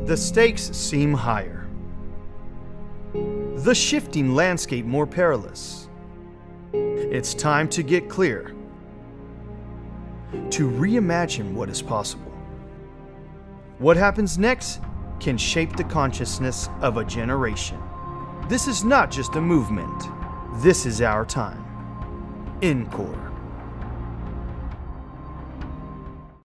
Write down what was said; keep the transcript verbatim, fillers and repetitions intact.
The stakes seem higher, the shifting landscape more perilous. It's time to get clear, to reimagine what is possible. What happens next can shape the consciousness of a generation. This is not just a movement, this is our time. NCORE.